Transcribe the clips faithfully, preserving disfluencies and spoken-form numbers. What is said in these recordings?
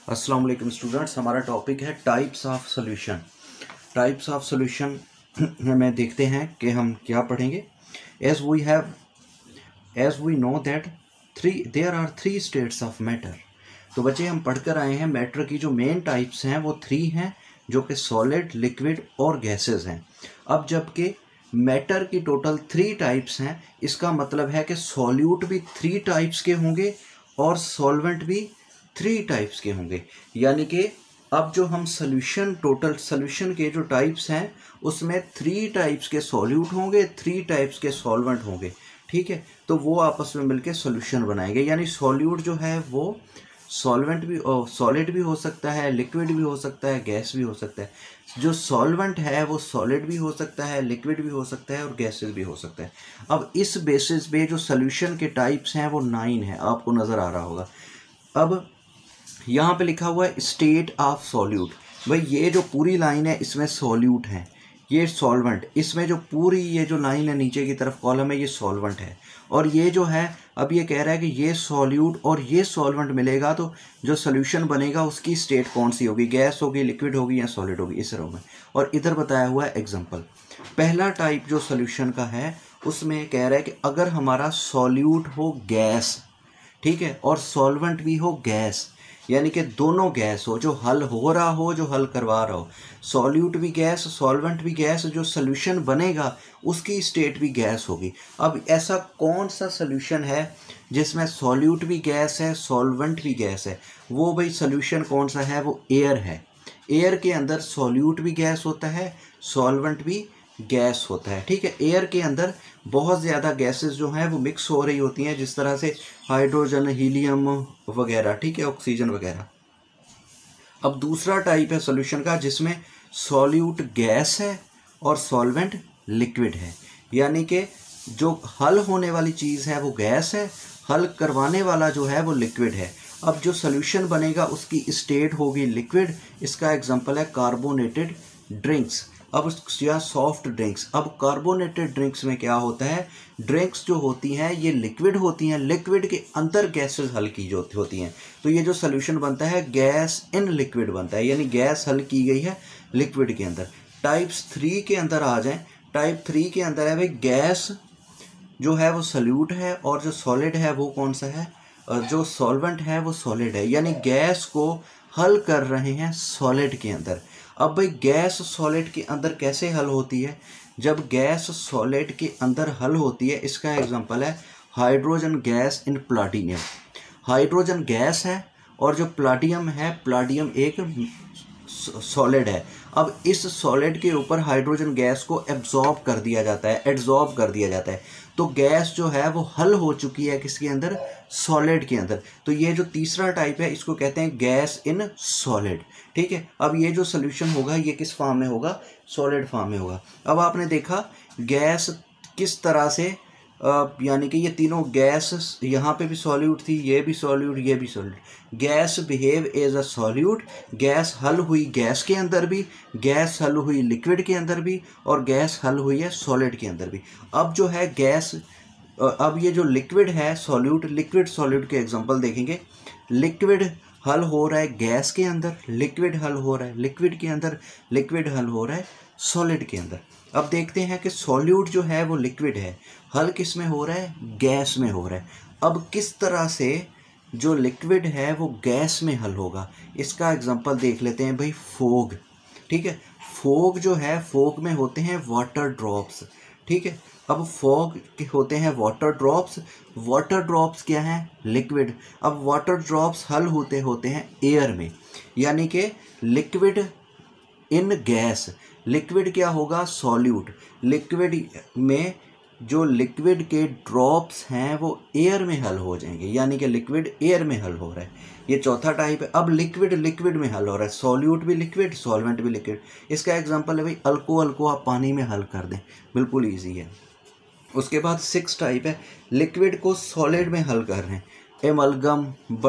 अस्सलाम वालेकुम स्टूडेंट्स, हमारा टॉपिक है types of solution. Types of solution में देखते हैं कि हम क्या पढ़ेंगे। As we have as we know that three there are three states of matter. तो बच्चे हम पढ़कर आए हैं मैटर की जो मेन टाइप्स हैं वो थ्री हैं, जो कि सॉलिड, लिक्विड और गैसेस हैं। अब जबकि मैटर की टोटल थ्री टाइप्स हैं, इसका मतलब है कि सॉल्यूट भी थ्री टाइप्स के होंगे और सॉल्वेंट भी थ्री टाइप्स के होंगे। यानी कि अब जो हम सॉल्यूशन टोटल सॉल्यूशन के जो टाइप्स हैं उसमें थ्री टाइप्स के सॉल्यूट होंगे, थ्री टाइप्स के सॉल्वेंट होंगे। ठीक है, तो वो आपस में मिलके सॉल्यूशन बनाएंगे। यानी सॉल्यूट जो है वो सॉल्वेंट भी सॉलिड भी हो सकता है, लिक्विड भी हो सकता है, गैस भी हो सकता है। जो सॉल्वेंट है वो सॉलिड भी हो सकता है, लिक्विड भी हो सकता है और गैसेस भी हो सकता है। अब इस बेसिस पे जो सॉल्यूशन के टाइप्स हैं वो नाइन है, आपको नज़र आ रहा होगा। अब यहाँ पे लिखा हुआ है स्टेट ऑफ सॉल्यूट। भाई ये जो पूरी लाइन है इसमें सॉल्यूट है, ये सॉल्वेंट, इसमें जो पूरी ये जो लाइन है नीचे की तरफ कॉलम है ये सॉल्वेंट है। और ये जो है अब ये कह रहा है कि ये सॉल्यूट और ये सॉल्वेंट मिलेगा तो जो सोल्यूशन बनेगा उसकी स्टेट कौन सी होगी, गैस होगी, लिक्विड होगी या सॉलिड होगी, इस रो में। और इधर बताया हुआ है एग्जाम्पल। पहला टाइप जो सोल्यूशन का है उसमें कह रहा है कि अगर हमारा सॉल्यूट हो गैस, ठीक है, और सॉल्वेंट भी हो गैस, यानी कि दोनों गैस हो, जो हल हो रहा हो, जो हल करवा रहा हो, सॉल्यूट भी गैस, सॉल्वेंट भी गैस, जो सॉल्यूशन बनेगा उसकी स्टेट भी गैस होगी। अब ऐसा कौन सा सॉल्यूशन है जिसमें सॉल्यूट भी गैस है, सॉल्वेंट भी गैस है? वो भाई सॉल्यूशन कौन सा है? वो एयर है। एयर के अंदर सॉल्यूट भी गैस होता है, सॉल्वेंट भी गैस होता है। ठीक है, एयर के अंदर बहुत ज़्यादा गैसेस जो हैं वो मिक्स हो रही होती हैं, जिस तरह से हाइड्रोजन, हीलियम वगैरह, ठीक है, ऑक्सीजन वगैरह। अब दूसरा टाइप है सॉल्यूशन का जिसमें सॉल्यूट गैस है और सॉल्वेंट लिक्विड है। यानी कि जो हल होने वाली चीज़ है वो गैस है, हल करवाने वाला जो है वो लिक्विड है। अब जो सॉल्यूशन बनेगा उसकी स्टेट होगी लिक्विड। इसका एग्जांपल है कार्बोनेटेड ड्रिंक्स, अब या सॉफ्ट ड्रिंक्स। अब कार्बोनेटेड ड्रिंक्स में क्या होता है, ड्रिंक्स जो होती हैं ये लिक्विड होती हैं, लिक्विड के अंदर गैसेस हल की जो होती हैं, तो ये जो सॉल्यूशन बनता है गैस इन लिक्विड बनता है, यानी गैस हल की गई है लिक्विड के अंदर। टाइप्स थ्री के अंदर आ जाएं। टाइप थ्री के अंदर है भाई गैस जो है वो सॉल्यूट है और जो सॉलिड है वो कौन सा है, और जो सॉल्वेंट है वो सॉलिड है, यानी गैस को हल कर रहे हैं सॉलिड के अंदर। अब भाई गैस सॉलिड के अंदर कैसे हल होती है? जब गैस सॉलिड के अंदर हल होती है, इसका एग्जांपल है hydrogen gas in platinum. Hydrogen gas है और जो प्लाटियम है, प्लाटियम एक सॉलिड है। अब इस सॉलिड के ऊपर हाइड्रोजन गैस को एब्जॉर्ब कर दिया जाता है, एड्जॉर्ब कर दिया जाता है, तो गैस जो है वो हल हो चुकी है किसके अंदर, सॉलिड के अंदर। तो ये जो तीसरा टाइप है इसको कहते हैं गैस इन सॉलिड। ठीक है, अब ये जो सोल्यूशन होगा ये किस फॉर्म में होगा, सॉलिड फॉर्म में होगा। अब आपने देखा गैस किस तरह से, यानी कि ये तीनों गैस, यहाँ पे भी सॉल्यूट थी, ये भी सॉल्यूट, ये भी solute. Gas behave as a solute, gas हल हुई गैस के अंदर भी, गैस हल हुई लिक्विड के अंदर भी, और गैस हल हुई है सॉलिड के अंदर भी। अब जो है गैस, अब ये जो लिक्विड है सॉल्यूट, लिक्विड सॉल्यूट के एग्जांपल देखेंगे। लिक्विड हल हो रहा है गैस के अंदर, लिक्विड हल हो रहा है लिक्विड के अंदर, लिक्विड हल हो रहा है सॉलिड के अंदर। अब देखते हैं कि सॉल्यूट जो है वो लिक्विड है, हल किस में हो रहा है, गैस में हो रहा है। अब किस तरह से जो लिक्विड है वो गैस में हल होगा, इसका एग्जांपल देख लेते हैं भाई फोग। ठीक है, फोग जो है, फोग में होते हैं वाटर ड्रॉप्स। ठीक है, अब फॉग के होते हैं वाटर ड्रॉप्स, वाटर ड्रॉप्स क्या हैं, लिक्विड। अब वाटर ड्रॉप्स हल होते होते हैं एयर में, यानी कि लिक्विड इन गैस। लिक्विड क्या होगा, सॉल्यूट। लिक्विड में जो लिक्विड के ड्रॉप्स हैं वो एयर में हल हो जाएंगे, यानी कि लिक्विड एयर में हल हो रहा है। ये चौथा टाइप है। अब लिक्विड लिक्विड में हल हो रहा है, सॉल्यूट भी लिक्विड, सॉल्वेंट भी लिक्विड। इसका एग्जांपल है भाई अल्कोहल को आप पानी में हल कर दें, बिल्कुल ईजी है। उसके बाद सिक्स टाइप है, लिक्विड को सॉलिड में हल कर रहे हैं, एमलगम,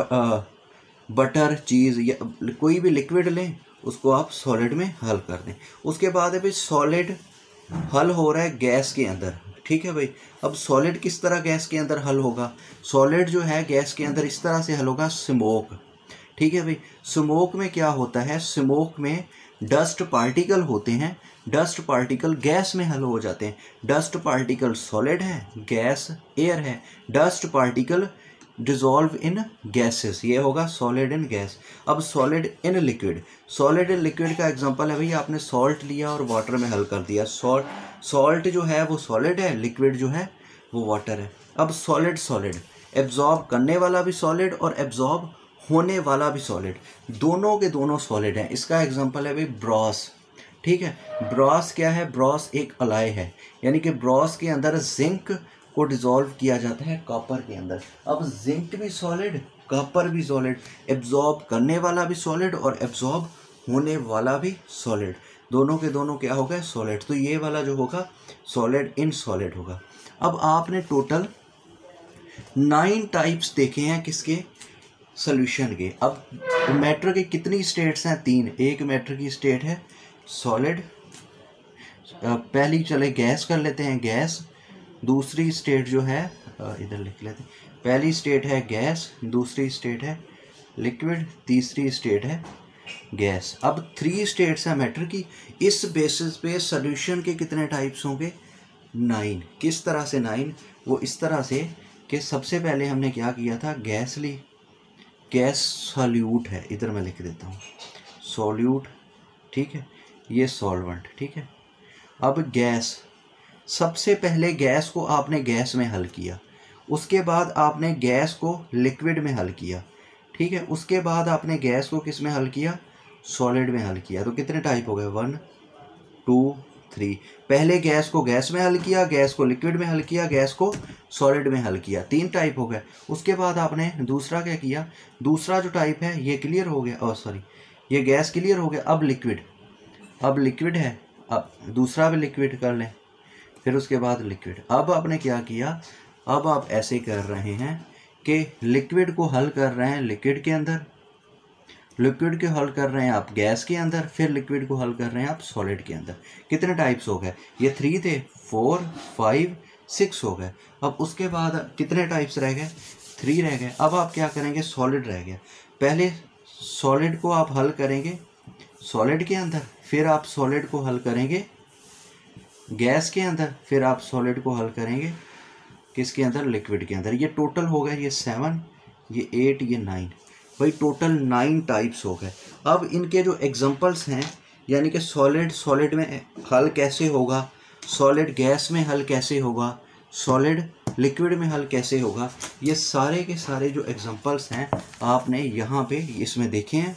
बटर, चीज़, या कोई भी लिक्विड लें उसको आप सॉलिड में हल कर दें। उसके बाद है भाई सॉलिड हल हो रहा है गैस के अंदर। ठीक है भाई, अब सॉलिड किस तरह गैस के अंदर हल होगा, सॉलिड जो है गैस के अंदर इस तरह से हल होगा, स्मोक। ठीक है भाई। स्मोक में क्या होता है, स्मोक में डस्ट पार्टिकल होते हैं, डस्ट पार्टिकल गैस में हल हो जाते हैं। डस्ट पार्टिकल सॉलिड है, गैस एयर है, dust particle dissolve in gases, ये होगा सॉलिड इन गैस। अब solid in liquid, solid in liquid का एग्जांपल है भैया आपने सॉल्ट लिया और वाटर में हल कर दिया। सॉल्ट सॉल्ट जो है वो सॉलिड है, लिक्विड जो है वो वाटर है। अब सॉलिड सॉलिड, एब्जॉर्ब करने वाला भी सॉलिड और एब्जॉर्ब होने वाला भी सॉलिड, दोनों के दोनों सॉलिड हैं। इसका एग्जांपल है भाई ब्रॉस, ठीक है। ब्रॉस क्या है, ब्रॉस एक अलाय है, यानी कि ब्रॉस के अंदर जिंक को डिज़ोल्व किया जाता है कॉपर के अंदर। अब जिंक भी सॉलिड, कॉपर भी सॉलिड, एब्जॉर्ब करने वाला भी सॉलिड और एब्जॉर्ब होने वाला भी सॉलिड, दोनों के दोनों क्या हो गए, सॉलिड। तो ये वाला जो होगा सॉलिड इन सॉलिड होगा। अब आपने टोटल नाइन टाइप्स देखे हैं किसके, सॉल्यूशन के। अब मैटर के कितनी स्टेट्स हैं, तीन। एक मैटर की स्टेट है सॉलिड, पहली चले गैस कर लेते हैं, गैस। दूसरी स्टेट जो है इधर लिख लेते हैं, पहली स्टेट है गैस, दूसरी स्टेट है लिक्विड, तीसरी स्टेट है गैस। अब थ्री स्टेट्स हैं मैटर की। इस बेसिस पे सॉल्यूशन के कितने टाइप्स होंगे, नाइन। किस तरह से नाइन, वो इस तरह से कि सबसे पहले हमने क्या किया था, गैस ली, गैस सॉल्यूट है, इधर मैं लिख देता हूँ सॉल्यूट, ठीक है, ये सॉल्वेंट, ठीक है। अब गैस, सबसे पहले गैस को आपने गैस में हल किया, उसके बाद आपने गैस को लिक्विड में हल किया, ठीक है। उसके बाद आपने गैस को किस में हल किया, सॉलिड में हल किया। तो कितने टाइप हो गए, वन टू थ्री। पहले गैस को गैस में हल किया, गैस को लिक्विड में हल किया, गैस को सॉलिड में हल किया, तीन टाइप हो गए। उसके बाद आपने दूसरा क्या किया, दूसरा जो टाइप है ये क्लियर हो गया, और सॉरी ये गैस क्लियर हो गया। अब लिक्विड, अब लिक्विड है, अब दूसरा भी लिक्विड कर लें, फिर उसके बाद लिक्विड। अब आपने क्या किया, अब आप ऐसे कर रहे हैं कि लिक्विड को हल कर रहे हैं लिक्विड के अंदर, लिक्विड को हल कर रहे हैं आप गैस के अंदर, फिर लिक्विड को हल कर रहे हैं आप सॉलिड के अंदर। कितने टाइप्स हो गए, ये थ्री थे, फोर फाइव सिक्स हो गए। अब उसके बाद कितने टाइप्स रह गए, थ्री रह गए। अब आप क्या करेंगे, सॉलिड रह गया। पहले सॉलिड को आप हल करेंगे सॉलिड के अंदर, फिर आप सॉलिड को हल करेंगे गैस के अंदर, फिर आप सॉलिड को हल करेंगे किसके अंदर, लिक्विड के अंदर। ये टोटल हो गए, ये सेवन, ये एट, ये नाइन, भाई टोटल नाइन टाइप्स हो गए। अब इनके जो एग्जांपल्स हैं, यानी कि सॉलिड सॉलिड में हल कैसे होगा, सॉलिड गैस में हल कैसे होगा, सॉलिड लिक्विड में हल कैसे होगा, ये सारे के सारे जो एग्जांपल्स हैं आपने यहाँ पे इसमें देखे हैं।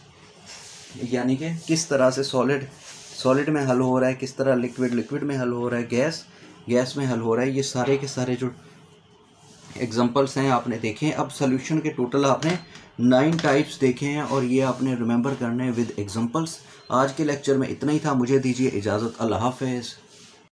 यानी कि किस तरह से सॉलिड सॉलिड में हल हो रहा है, किस तरह लिक्विड लिक्विड में हल हो रहा है, गैस गैस में हल हो रहा है, ये सारे के सारे जो एग्जांपल्स हैं आपने देखे हैं। अब सॉल्यूशन के टोटल आपने नाइन टाइप्स देखे हैं और ये आपने रिमेंबर करने हैं विद एग्जांपल्स। आज के लेक्चर में इतना ही था, मुझे दीजिए इजाज़त, अल्लाह हाफ़िज़।